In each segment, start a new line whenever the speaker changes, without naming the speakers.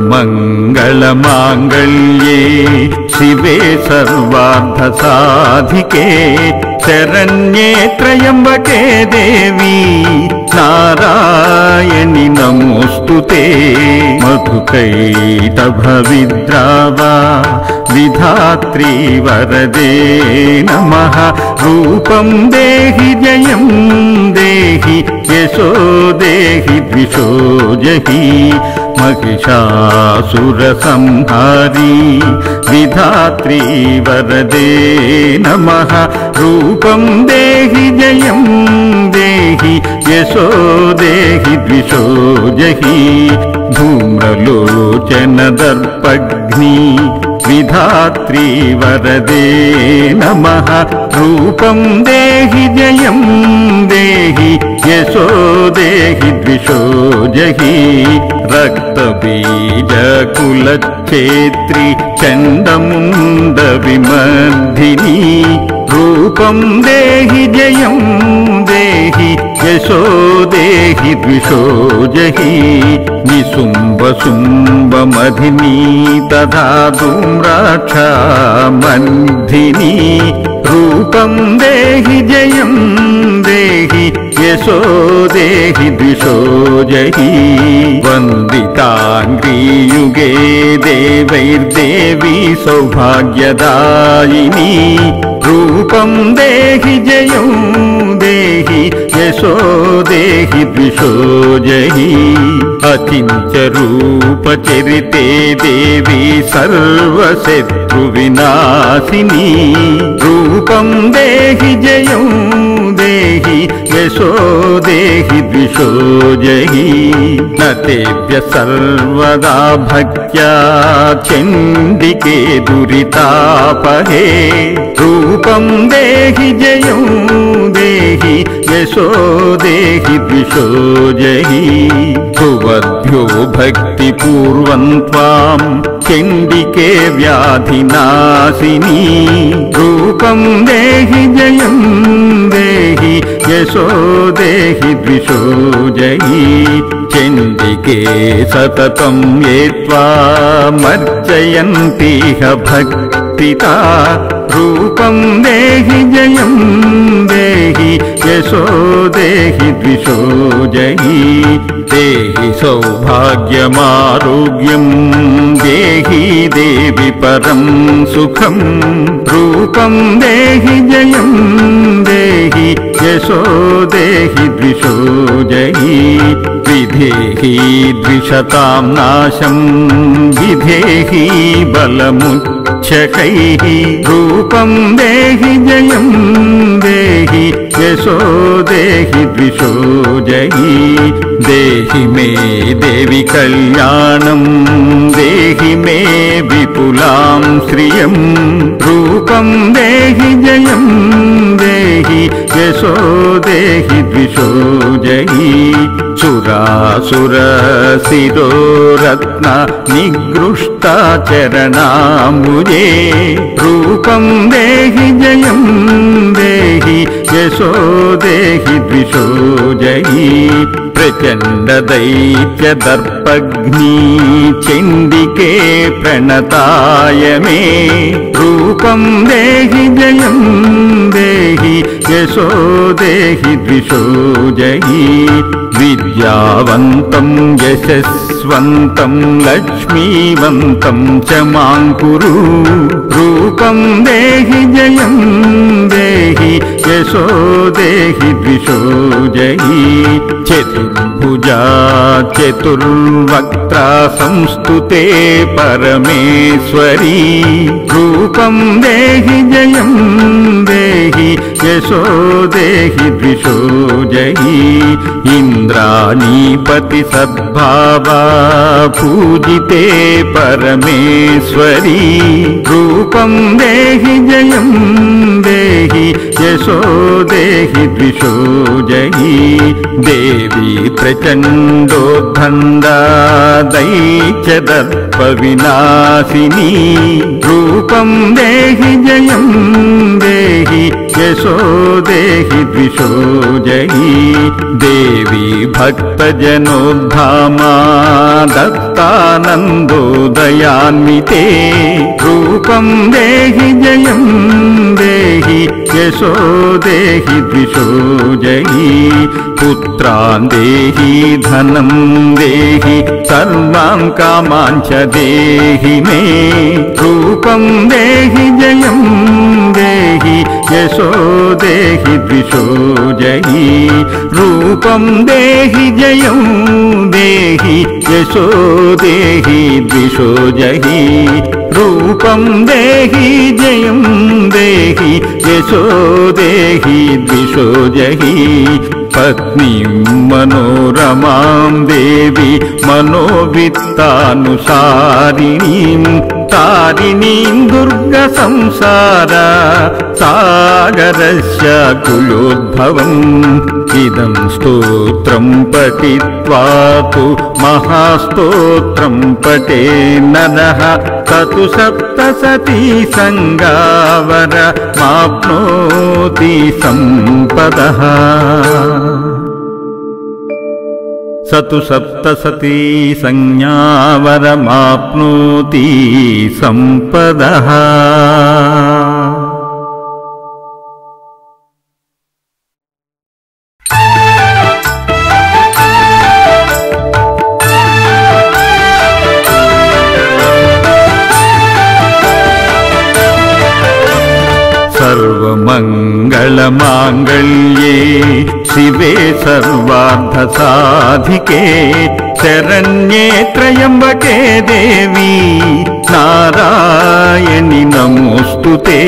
सर्वमङ्गलमाङ्गल्ये शिवे सर्वार्थसाधिके शरण्ये त्र्यम्बके देवी नारायणि नमोऽस्तुते। मधुकैटभविद्रावा विधात्री वरदे नमः। रूपं देहि जयं देहि यशो देहि द्विषो जहि। महिषासुरसंहारी विधात्री वरदे नमः। रूपं देहि जयं देहि यशो देहि द्विषो जहि। धूम्रलोचन दर्पघ्नी विधात्री वरदे नमः। रूपं देहि जयं देहि यशो देहि द्विषो जहि। रक्तबीजकुलच्छेत्री चण्डमुण्डविमर्दिनी। रूपं देहि जयं देहि यशो देहि द्विषो जहि। निशुम्भशुम्भमधिनी तथा धूम्राक्षामर्दिनी। रूपं देहि जयं देहि यशो देहि द्विषो जहि। वन्दिताङ्घ्रियुगे देवैर्देवी सौभाग्यदायिनी। रूपं देहि जयं देहि यशो देहि द्विषो जहि। अचिन्त्यरूपचरिते देवी सर्वशत्रुविनाशिनी। रूपं देहि जयं देहि यशो देहि द्विषो जहि। न तेभ्य सर्वदा भक्त्या चण्डिके दुरितापहे। रूपं देहि जयं देहि यशो देहि द्विषो जहि। भुवद्भ्यो भक्तिपूर्वं त्वां चण्डिके व्याधिनाशिनी। रूपं देहि जयं देहि यशो देहि द्विषो जहि। चण्डिके सततं ये त्वामर्चयन्तीह भक्तिता। रूपं देहि जयं देहि यशो देहि द्विषो जहि। देहि सौभाग्यमारोग्यं देहि देवि परं सुखं। रूपं देहि जयं देहि यशो देहि द्विषो जहि। विधेहि द्विषतां नाशं विधेहि बलमुच्चकैः। रूपं देहि जयं देहि यशो देहि द्विषो जहि। देहि मे देवि कल्याणं देहि मे विपुलां श्रियं। रूपं देहि जयं देहि यशो देहि द्विषो जहि। सुरासुरशिरोरत्न निगृष्टा चरणाम्बुजे। रूपं देहि जयं देहि यशो देहि द्विषो जहि। प्रचण्डदैत्यदर्पघ्नी चण्डिके प्रणताय मे। रूपं देहि जयं देहि यशो देहि द्विषो जहि। विद्यावन्तं यशस्वन्तं लक्ष्मीवन्तं च मां कुरु। रूपं देहि जयं देहि यशो देहि द्विषो जहि। चतुर्भुजा चतुर्वक्त्रा संस्तुते परमेश्वरी। रूपं देहि जयं देहि यशो देहि द्विषो जहि। इन्द्राणीपति सद्भावा पूजिते परमेश्वरी। रूपं देहि जयं देहि यशो देहि द्विषो जहि देवी प्रचण्डोद्भन्दा दैत्यदर्पविनाशिनी रूपं देहि जयं देहि यशो देहि द्विषो जहि देवी भक्तजनोद्धामा दत्तानन्दोदयान्विते रूपं देहि जयं देहि यशो देहि द्विषो जहि पुत्रान् देहि धनं देहि सर्वान् कामान् च देहि मे रूपं देहि जयं देहि यशो देहि द्विषो जहि रूपं देहि जयं देहि यशो देहि द्विषो जहि रूपं देहि जयं देहि यशो देहि द्विषो जहि पत्नीं मनोरमां देवी मनोवित्तानुसारिणीं तारिणीं दुर्गसंसार सागरस्य कुलोद्भवम् इदं स्तोत्रं पठित्वा तु महास्तोत्रं पठे नरः ततु सप्तसती संगावर माप्नोति सम्पदः सतु सप्तसती संज्ञावरमाप्नोति सम्पदः। सर्वमङ्गलमाङ्गल्ये शिवे सर्वार्थसाधिके शरण्ये त्र्यम्बके देवी नारायणि नमोऽस्तुते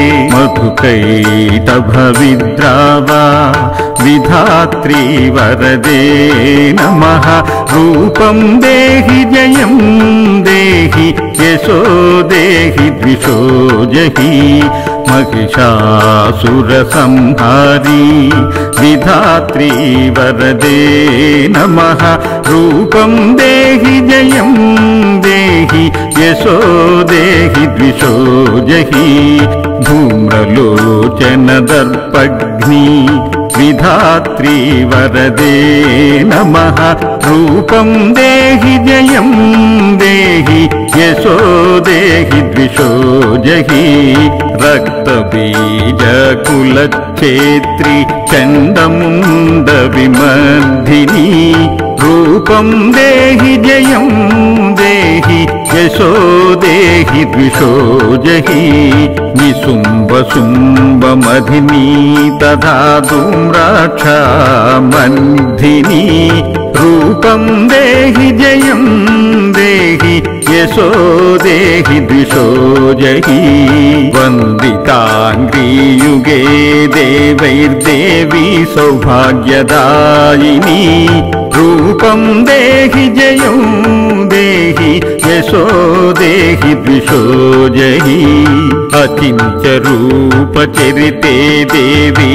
मधुकैटभविद्रावा विधात्री वरदे नमः रूपं देहि जयं देहि यशो देहि द्विषो जहि महिषासुरसंहारी विधात्री वरदे नमः रूपं देहि जयं देहि यशो देहि द्विषो जहि धूम्रलोचन दर्पघ्नी विधात्री वरदे नमः रूपं देहि जयं देहि यशो देहि द्विषो जहि रक्तबीजकुलच्छेत्री चण्डमुण्डविमर्दिनी रूपं देहि जयं देहि यशो देहि द्विषो जहि निशुम्भशुम्भमधिनी तथा धूम्राक्षामन्धिनी रूपं देहि जयं देहि यशो देहि द्विषो जहि वन्दिताङ्घ्रियुगे देवैर्देवी सौभाग्यदायिनी रूपं देहि जयं देहि यशो देहि द्विषो जहि अचिन्त्यरूपचरिते देवी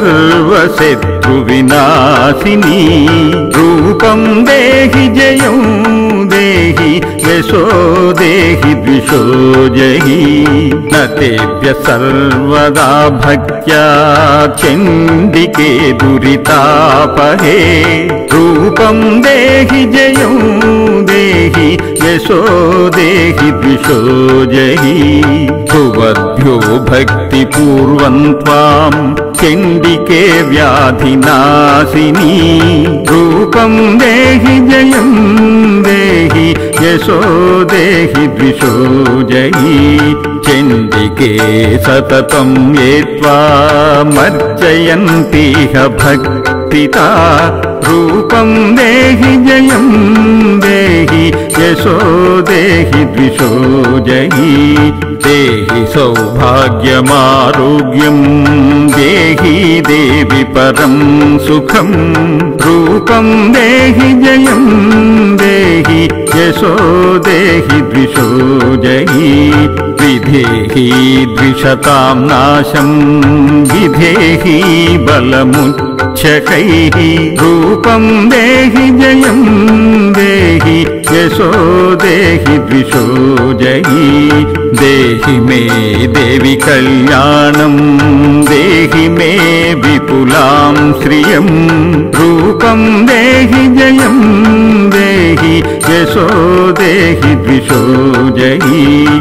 सर्वशत्रुविनाशिनी रूपं देहि जयं देहि यशो देहि द्विषो जहि न तेभ्य सर्वदा भक्त्या चण्डिके दुरितापहे रूपं देहि जयं देहि यशो देहि द्विषो जहि सुवद्भ्यो भक्तिपूर्वं त्वां चण्डिके व्याधिनाशिनी रूपं देहि जयं देहि यशो देहि द्विषो जहि चण्डिके सततं ये त्वामर्चयन्तीह भक्तिता रूपं देहि जयं देहि यशो देहि द्विषो जहि देहि सौभाग्यमारोग्यं देहि देवि परं सुखं रूपं देहि जयं देहि यशो देहि द्विषो जहि विधेहि द्विषतां नाशं विधेहि बलमुच्चकैः रूपं देहि जयं देहि यशो देहि द्विषो जयि देहि मे देवि कल्याणं देहि मे विपुलां श्रियं रूपं देहि जयं देहि यशो देहि द्विषो जयि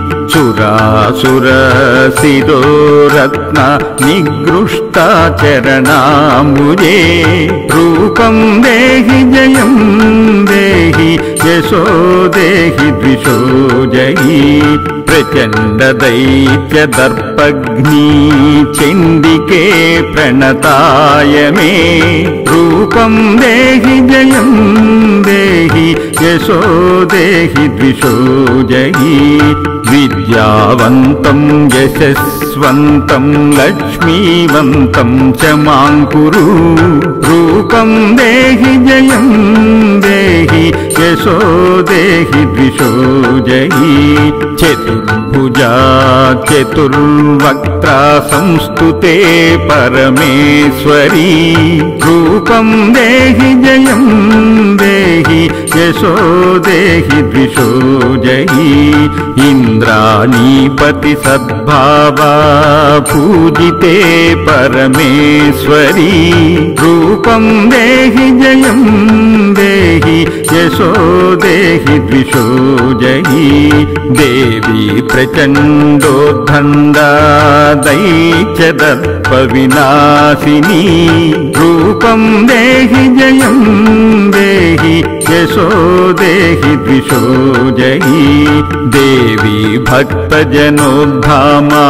सुरासुरशिरो रत्न निगृष्टा चरणाम्बुजे रूपं देहि जयं देहि यशो देहि द्विषो जयि प्रचण्ड दैत्य दर्पग्नि चण्डिके प्रणताय मे रूपं देहि जयं देहि यशो देहि द्विषो जयि विद्यावन्तं यशस्वन्तं लक्ष्मीवन्तं च मां कुरु रूपं देहि जयं देहि यशो देहि द्विषो जयि चतुर्भुजा चतुर्वक्त्रा संस्तुते परमेश्वरी रूपं देहि जयं देहि यशो देहि द्विषो जयि इंद्राणीपति सद्भावा पूजिते परमेश्वरी रूपं देहि जयं देहि यशो देहि द्विषो जयि देवी प्रचण्डोद्दण्डा दैत्यदर्प विनाशिनी रूपं देहि जयं देहि यशो देहि द्विषो जयि देवी भक्तजनोद्धामा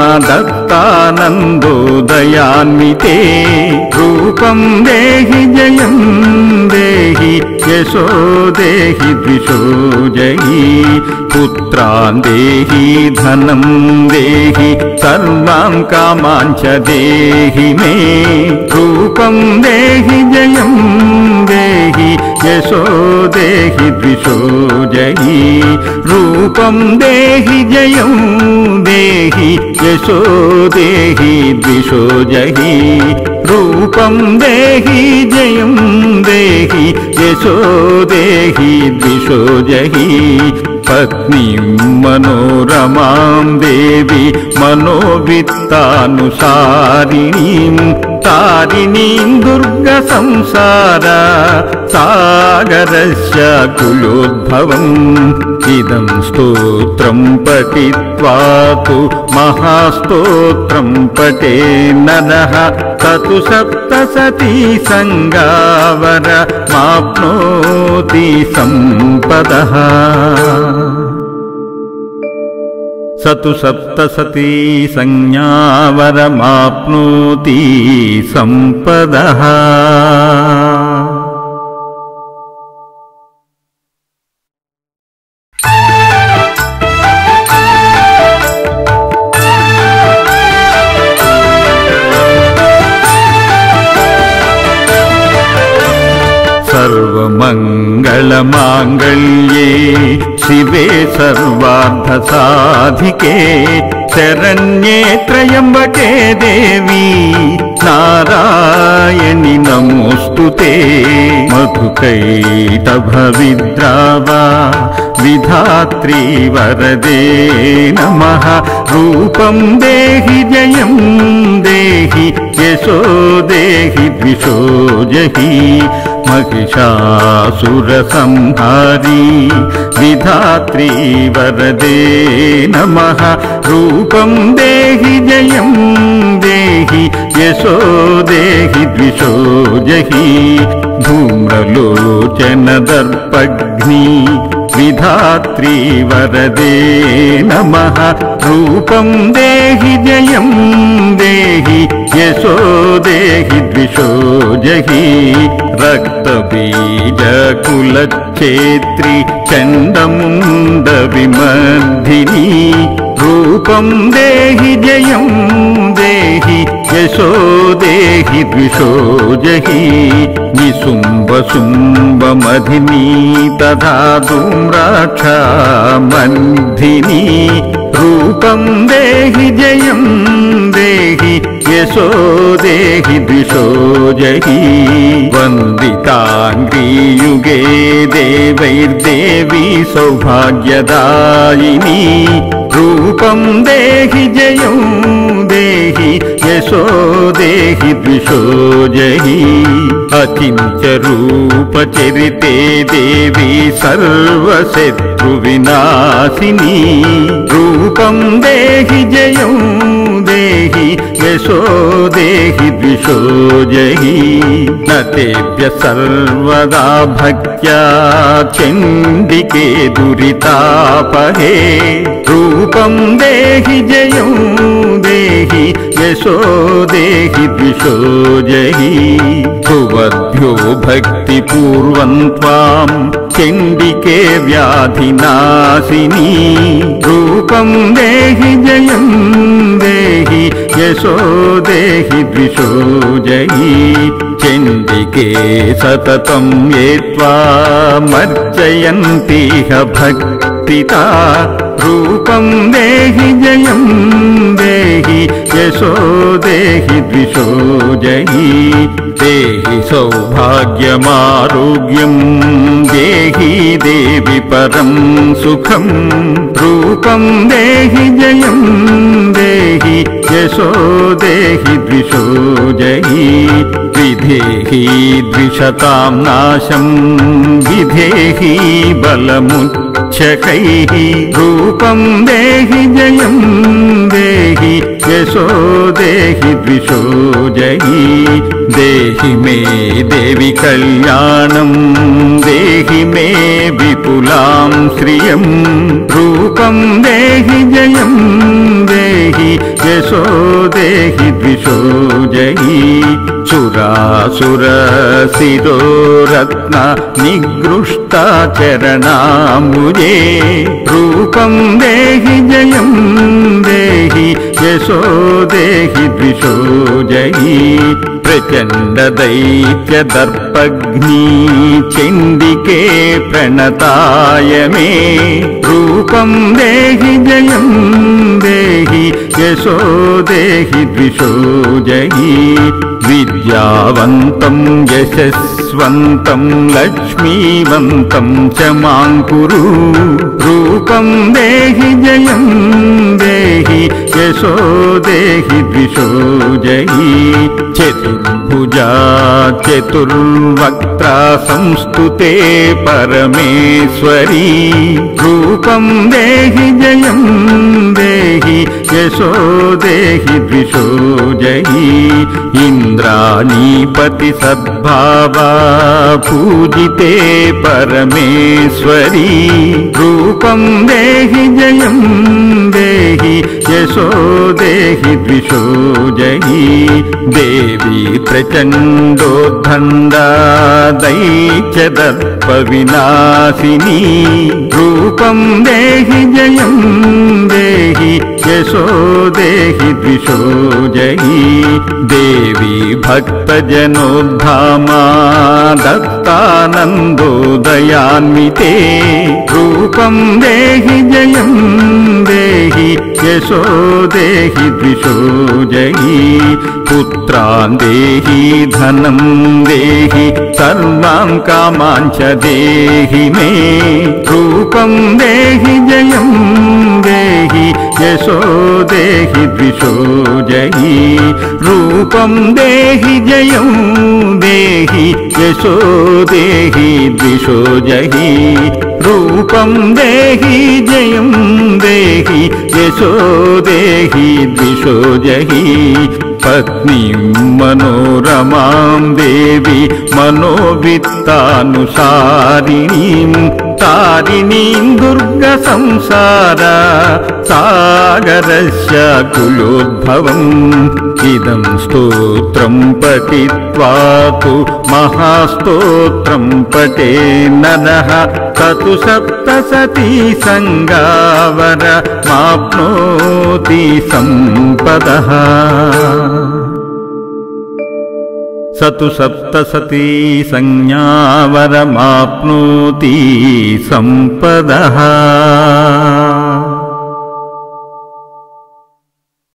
दत्तानन्दोदयान्विते रूपं देहि जयं देहि यशो देहि द्विषो जयि पुत्रान् देहि धनं देहि सर्वान् कामान् च देहि मे रूपं देहि जयं देहि यशो देहि द्विषो जयि रूपं देहि जयं देहि यशो देहि द्विषो जयि रूपं देहि जयं देहि यशो देहि द्विषो जयि पत्नीं मनोरमां देवी मनोवित्तानुसारिणीं तारिणीं दुर्गसंसार सागरस्य कुलोद्भवम् इदं स्तोत्रं पठित्वा तु महास्तोत्रं पठे नरः ततु सप्तशती संगावर माप्नोति सम्पदः सतु सप्तशती संज्ञावरमाप्नोति सम्पदः। सर्वमङ्गलमाङ्गल्ये शिवे सर्वार्थसाधिके शरण्ये त्र्यम्बके देवी नारायणि नमोऽस्तुते मधुकैटभविद्रावा विधात्री वरदे नमः रूपं देहि जयं देहि यशो देहि द्विषो जहि महिषासुरसंहारी विधात्री वरदे नमः रूपं देहि जयं देहि यशो देहि द्विषो जहि धूम्रलोचन दर्पग्नि विधात्री वरदे नमः रूपं देहि जयं देहि यशो देहि द्विषो जहि रक्तबीजकुलच्छेत्री चण्डमुण्डविमर्दिनी रूपं देहि जयं देहि यशो देहि द्विषो जहि निशुम्भशुम्भमधिनी तथा धूम्राक्षामन्धिनी रूपं देहि जयं देहि यशो देहि द्विषो जहि वन्दिताङ्घ्रियुगे देवैर्देवी सौभाग्यदायिनी रूपं देहि जयं देहि यशो देहि द्विषो जहि अचिन्त्यरूपचरिते देवी सर्वशत्रुविनाशिनी रूपं देहि जयं देहि यशो देहि द्विषो जहि न तेभ्य सर्वदा भक्त्या चण्डिके दुरितापहे रूपं देहि जयं देहि यशो देहि द्विषो जहि भुवद्भ्यो भक्तिपूर्वं त्वां चण्डिके व्याधिनाशिनी रूपं देहि जयं देहि यशो देहि द्विषो जहि चण्डिके सततं ये त्वामर्चयन्तीह भक्तिता रूपं देहि जयं देहि यशो देहि द्विषो जहि देहि सौभाग्यमारोग्यं देहि देवि परं सुखं रूपं देहि जयं देहि यशो देहि द्विषो जहि विधेहि द्विषतां नाशं विधेहि बलमुच्चकैः रूपं देहि जयं देहि यशो देहि द्विषो जहि देहि मे देवि कल्याणं देहि मे विपुलां श्रियं रूपं देहि जयं देहि यशो देहि द्विषो जहि सुरासुरशिरोरत्न निगृष्टा चरणाम्बुजे रूपं देहि जयं देहि यशो देहि द्विषो जहि प्रचण्डदैत्यदर्पघ्नी चण्डिके प्रणताय मे रूपं देहि जयं देहि यशो देहि द्विषो जहि विद्यावन्तं यशस्वन्तं लक्ष्मीवन्तं च मां कुरु रूपं देहि जयं देहि यशो देहि द्विषो जहि चतुर्भुजा चतुर्वक्त्रा संस्तुते परमेश्वरी रूपं देहि जयं देहि यशो देहि द्विषो जहि इंद्राणीपति सद्भावा पूजिते परमेश्वरी रूपं देहि जयं देहि यशो देहि द्विषो जहि देवी प्रचण्डोद्दण्डा दैत्यदर्पविनाशिनी रूपं देहि जयं देहि यशो देहि द्विषो जहि देवी भक्तजनोद्धामा दत्तानन्दोदयान्विते रूपं देहि जयं देहि यशो देहि द्विषो जहि पुत्रान् देहि धनं देहि सर्वान् कामान् च देहि मे रूपं देहि जयं देहि यशो देहि द्विषो जहि रूपं देहि जयं देहि यशो देहि द्विषो जहि रूपं देहि जयं देहि यशो देहि द्विषो जहि पत्नीं मनोरमां देवी मनोवित्तानुसारिणीं तारिणीं दुर्गसंसार सागरस्य कुलोद्भवम् इदं स्तोत्रं पठित्वा तु महास्तोत्रं पठे नरः ततु सप्तशती संगावर माप्नोति सम्पदः सतु सप्तशती संज्ञावरमाप्नोति सम्पदः।